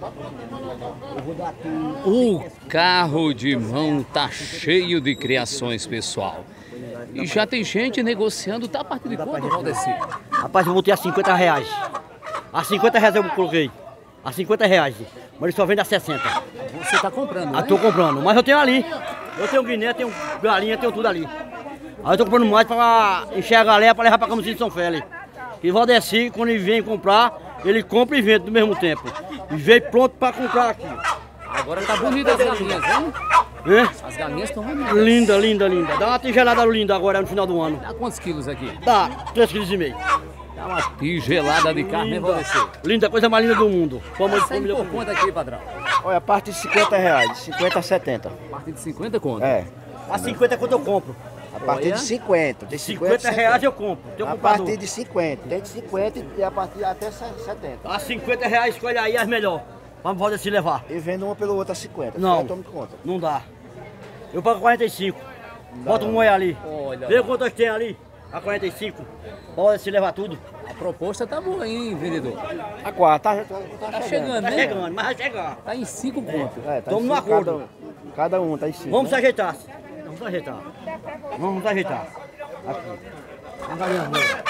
O carro de mão tá cheio de criações, pessoal. E já tem gente negociando. Tá a partir de quanto, Valdeci? Rapaz, eu botei a 50 reais. A 50 reais eu coloquei. A 50 reais. Mas ele só vende a 60. Você tá comprando, né? Tô comprando. Mas eu tenho ali. Eu tenho guiné, tenho galinha, tenho tudo ali. Aí eu tô comprando mais pra encher a galera pra levar pra Camusim de São Félix. E o Valdeci, quando ele vem comprar, ele compra e vende do mesmo tempo. E veio pronto pra comprar aqui. Agora tá bonita as galinhas, hein? É? As galinhas estão bonitas. Linda, linda, linda. Dá uma tigelada linda agora no final do ano. Dá quantos quilos aqui? Dá 3,5 kg. Dá uma tigelada de carne, né, Valdeci? Linda, coisa mais linda do mundo. Como Sai por conta aqui, padrão? Olha, a parte de 50 reais, de 50 a 70. A partir de 50 conto? É. A 50 é quanto eu compro. A partir de 50. De 50 reais eu compro. A partir de 50. Tem de 50 e a partir até 70. A 50 reais, escolhe aí as melhores. Vamos poder se levar. E vendo uma pelo outro a 50. Não, Só tome conta. não dá. Eu pago 45. Bota um moé ali. Olha. Vê quantas tem ali. A 45. Pode se levar tudo. A proposta tá boa, hein, vendedor? A 4, Tá chegando, Tá né? chegando, mas vai chegar. Tá em 5 conto. É, tá Tamo em no cinco, acordo. Cada um tá em 5. Vamos se ajeitar. Vamos se ajeitar. Vamos se ajeitar. Aqui. Vamos galinha boa.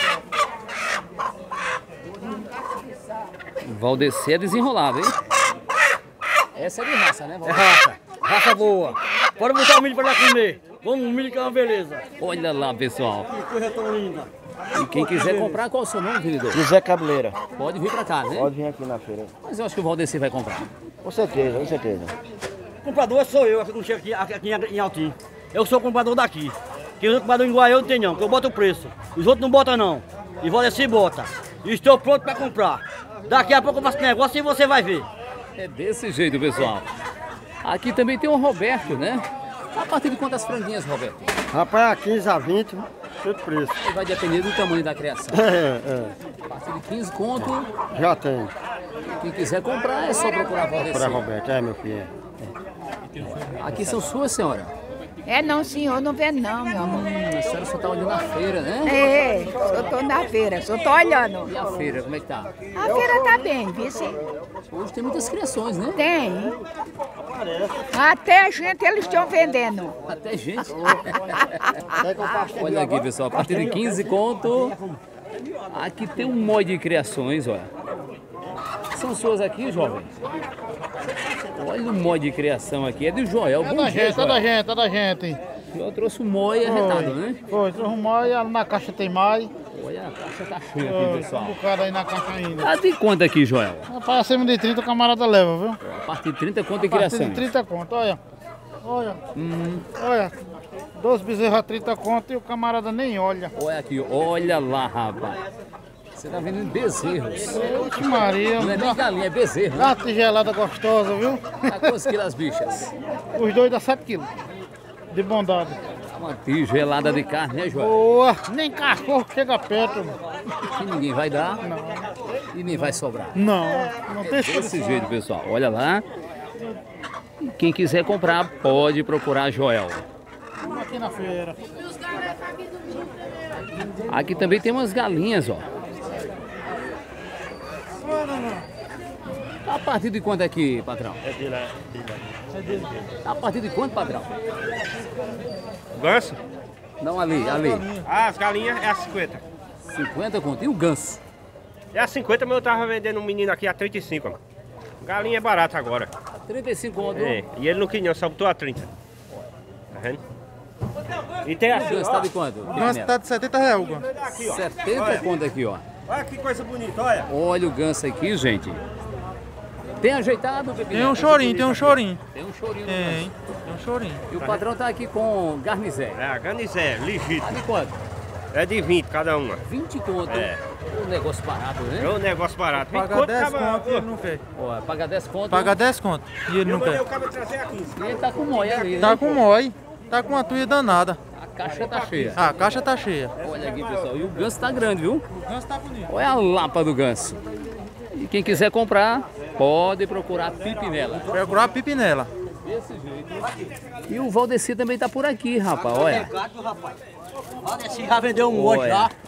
Valdeci é desenrolado, hein? Essa é de raça, né, É Valdeci? raça. Raça boa. Pode botar o milho pra lá comer. Vamos, o milho que é uma beleza. Olha lá, pessoal. Que coisa tão linda. E quem quiser comprar, qual é o seu nome, vendedor? José Cabeleira. Pode vir pra cá, né? Pode vir aqui na feira. Mas eu acho que o Valdeci vai comprar. Com certeza, com certeza. Comprador sou eu, aqui não chego aqui em Altim. Eu sou comprador daqui. Quem é comprador em Guaiá eu não tenho não, porque eu boto o preço. Os outros não botam não. E Valdeci bota. E estou pronto para comprar. Daqui a pouco eu faço negócio e você vai ver. É desse jeito, pessoal. Aqui também tem o Roberto, né? A partir de quantas franguinhas, Roberto? Rapaz, a 15 a 20, todo preço. E vai depender do tamanho da criação. É, A partir de 15 conto, já tem. quem quiser comprar é só procurar Valdeci. Roberto, meu filho. Aqui são suas, senhora? É não, senhor, não vendo não, meu amor. A senhora só tá olhando na feira, né? É, só tô na feira, só tô olhando. E a feira, como é que tá? A feira tá bem, viu? Hoje tem muitas criações, né? Tem. Até gente eles estão vendendo. Até gente. Olha aqui, pessoal, a partir de 15 conto. Aqui tem um monte de criações, olha. São suas aqui, jovem? Olha o monte de criação aqui. É do Joel. Bom dia, Joel. É da gente. O Joel trouxe um moi arretado, né? Foi, trouxe mais, na caixa tem mais. Olha, a caixa tá cheia aqui, pessoal. Um bocado aí na caixa ainda. Tá de quanto aqui, Joel? Rapaz, acima de 30 o camarada leva, viu? A partir de 30 conto de A partir criação. de 30 conto, olha. Olha. 12 bezerros a 30 conto e o camarada nem olha. Olha aqui, olha lá, rapaz. Você tá vendendo bezerros. Oxe Maria, Não é nem galinha, é bezerro, né? dá uma tigelada gostosa, viu? Tá quantos quilos as bichas? Os dois dá 7 quilos de bondade. Uma tigelada de carne, né, Joel? Boa, nem cachorro chega perto. Que ninguém vai dar e nem vai sobrar. Não tem Desse jeito, pessoal. Olha lá. Quem quiser comprar, pode procurar Joel. aqui na feira. Aqui também tem umas galinhas, ó. A partir de quanto aqui, patrão? A partir de quanto, patrão? Ganso? Não, ali. Ah, as galinhas é a 50. 50 conto. E o ganso? É a 50, mas eu tava vendendo um menino aqui a 35, mano. Galinha é barata agora. 35 conto. É, e ele não quis não, só botou a 30. Tá vendo? E tem a O ganso tá de quanto? O ganso tá de 70 reais, o ganso. 70 conto aqui, ó. Olha que coisa bonita, olha. Olha o ganso aqui, gente. Tem ajeitado, Pepinho? Tem um chorinho, tem um chorinho. Tem um chorinho. Tem um chorinho. E o padrão tá aqui com garnizé. É, ganizé, legítimo. Tá de quanto? É de 20 cada uma. 20 conto. É. Um negócio barato, É né? um negócio barato. 20 Paga conto, 10 acaba- conto e ele não quer. Ó, paga 10 conto. Paga 10 conto e ele Eu não mandei quer. o cara trazer a 15. E ele tá com moia ali, né? Tá com mói, tá com uma tuia danada. A caixa tá cheia. A caixa tá cheia. Olha aqui, pessoal. E o ganso tá grande, viu? O ganso tá bonito. Olha a lapa do ganso. E quem quiser comprar, pode procurar Pipinela. Procurar pipinela. Desse jeito. E o Valdeci também tá por aqui, rapaz. Olha. Valdeci já vendeu um monte Olha. já.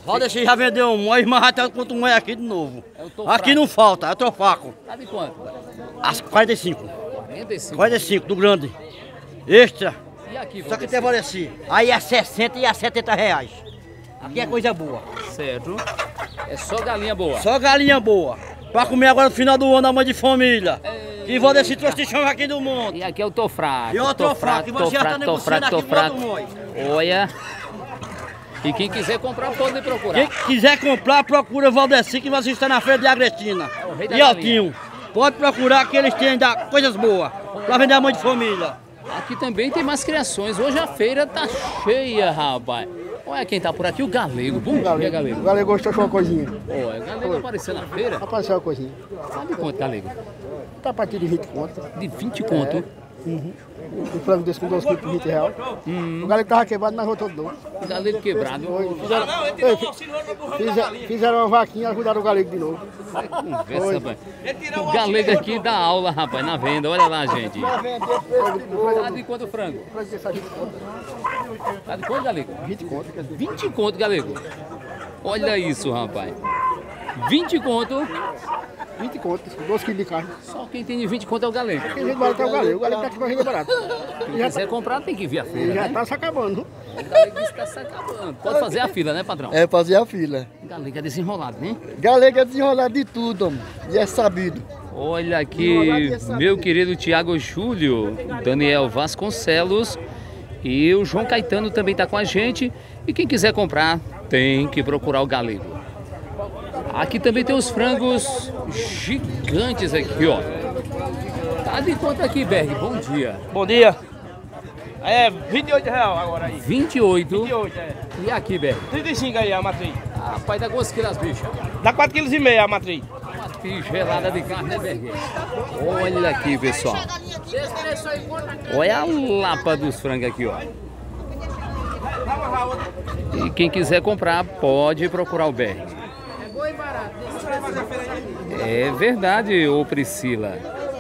Valdeci já vendeu um mói, mas até quanto um mói aqui de novo. tô Aqui fraco. não falta, eu tô fraco. Tá de quanto? As 45. 45. 45 do grande. Extra. E aqui, Só que tem Valdeci. Aí é 60 e é 70 reais. Aqui é coisa boa. Certo. É só galinha boa. Só galinha boa. Pra comer agora no final do ano a mãe de família. E Valdeci trouxe de chão aqui do monte. E aqui eu tô fraco. E eu tô fraco. E você já tá negociando aqui com outro mói. Olha. E quem quiser comprar pode procurar. Quem quiser comprar, procura Valdeci, que você está na feira de Agrestina. o rei da E Altinho. Pode procurar que eles têm ainda coisas boas. Pra vender a mãe de família. Aqui também tem mais criações. Hoje a feira tá cheia, rapaz. Olha quem tá por aqui, o Galego. Bom dia, Galego. O Galego gostou de uma coisinha. Olha, o Galego apareceu na feira. Apareceu uma coisinha. Sabe quanto, Galego? Tá a partir de 20 conto. De 20 conto. O frango desse com 2 quilos por 20 reais. O Galego tava quebrado, mas voltou de novo. O Galego quebrado. Fizeram uma vaquinha, ajudaram o Galego de novo. Conversa, rapaz. O Galego aqui dá aula, rapaz, na venda. Olha lá, gente. Tá de quanto o frango? Tá de quanto, Galego? 20 conto. 20 conto, Galego. Olha isso, rapaz. 20 conto. 20 conto, 2 quilos de carne. Só quem tem de 20 conto é o Galego. Quem vende barato é o Galego. O Galego tá aqui pra vender barato. Quem quiser comprar tem que vir à feira, Já né? tá se acabando. O Galego está se acabando. Pode fazer a fila, né, patrão? É fazer a fila. O Galego é desenrolado, né? Galego é desenrolado de tudo, homem. E é sabido. Olha aqui, meu querido Tiago Júlio, Daniel Vasconcelos e o João Caetano também está com a gente. E quem quiser comprar, tem que procurar o Galego. Aqui também tem os frangos gigantes aqui, ó. Tá de quanto aqui, Berg? Bom dia. Bom dia. É 28 reais agora aí. 28. 28, é. E aqui, Berg? 35 aí a matriz. Rapaz, dá quantos quilos as bichas? Dá 4,5 kg a matriz. Uma tigelada de carne, né, Berg? Olha aqui, pessoal. Olha a lapa dos frangos aqui, ó. E quem quiser comprar, pode procurar o Berg. É verdade, ô Priscila.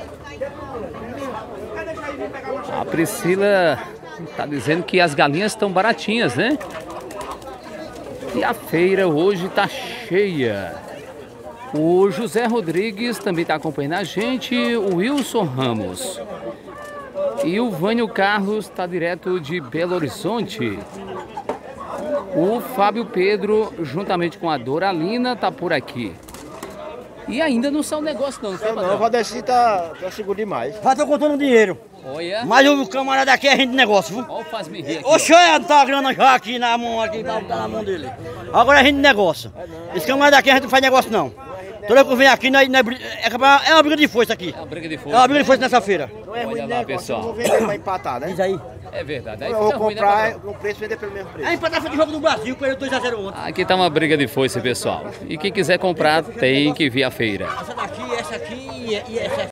A Priscila está dizendo que as galinhas estão baratinhas, né? E a feira hoje está cheia. O José Rodrigues também está acompanhando a gente, o Wilson Ramos. E o Vânio Carlos está direto de Belo Horizonte. O Fábio Pedro, juntamente com a Doralina, está por aqui. E ainda não saiu o negócio não, tá, Não, o Valdeci tá seguro demais. Já tô contando dinheiro. Olha. Mas o camarada aqui é gente de negócio, viu? Olha o faz-me rir aqui. O senhor tá a grana já aqui na mão, aqui, pra botar na mão dele. Agora é gente de negócio. Esse camarada aqui a gente não faz negócio não. Toda vez que vem aqui, é uma briga de foice aqui. É uma briga de É força. uma briga de foice nessa feira. Não é ruim Olha lá, negócio, pessoal. eu vou vender pra empatar, né? Diz aí. É verdade. Aí Eu vou fica ruim, né, comprar patrão? o preço e vender pelo mesmo preço. É empatar de jogo do Brasil, perdeu 2 a 0 ontem. Aqui tá uma briga de foice, pessoal. E quem quiser comprar, tem que vir à feira. Essa daqui e essa aqui e essa